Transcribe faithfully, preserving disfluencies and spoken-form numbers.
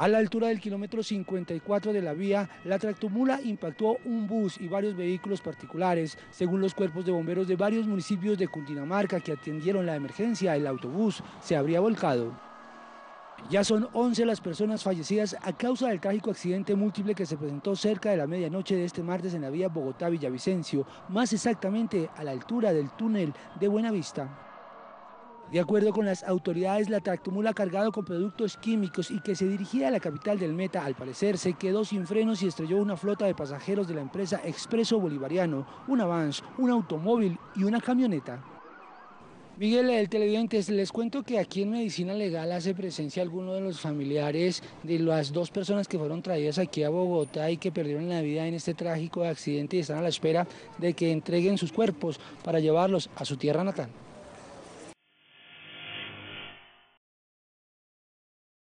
A la altura del kilómetro cincuenta y cuatro de la vía, la tractomula impactó un bus y varios vehículos particulares. Según los cuerpos de bomberos de varios municipios de Cundinamarca que atendieron la emergencia, el autobús se habría volcado. Ya son once las personas fallecidas a causa del trágico accidente múltiple que se presentó cerca de la medianoche de este martes en la vía Bogotá-Villavicencio, más exactamente a la altura del túnel de Buenavista. De acuerdo con las autoridades, la tractomula cargado con productos químicos y que se dirigía a la capital del Meta, al parecer se quedó sin frenos y estrelló una flota de pasajeros de la empresa Expreso Bolivariano, un Avance, un automóvil y una camioneta. Miguel, el televidentes, les cuento que aquí en Medicina Legal hace presencia alguno de los familiares de las dos personas que fueron traídas aquí a Bogotá y que perdieron la vida en este trágico accidente y están a la espera de que entreguen sus cuerpos para llevarlos a su tierra natal.